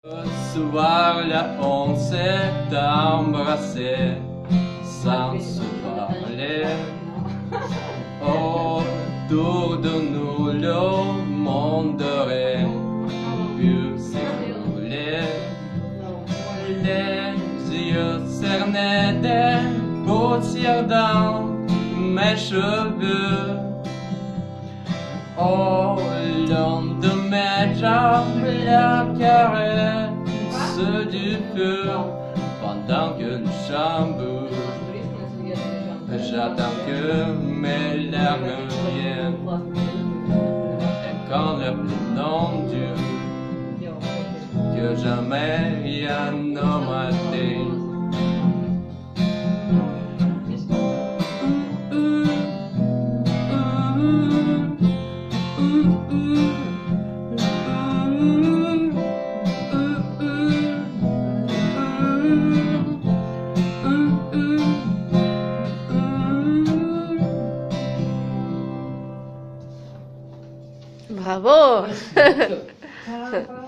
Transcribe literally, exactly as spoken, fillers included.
Ce soir-là, on s'est embrassé sans se parler. Autour de nous, le monde aurait pu s'écrouler. Les yeux cernés des paupières dans mes cheveux. Au long de mes jambes, la caresse du feu, pendant que le chant bouge. J'attends que mes larmes viennent, et quand le plus long dure, que jamais rien n'aura été. Bravo!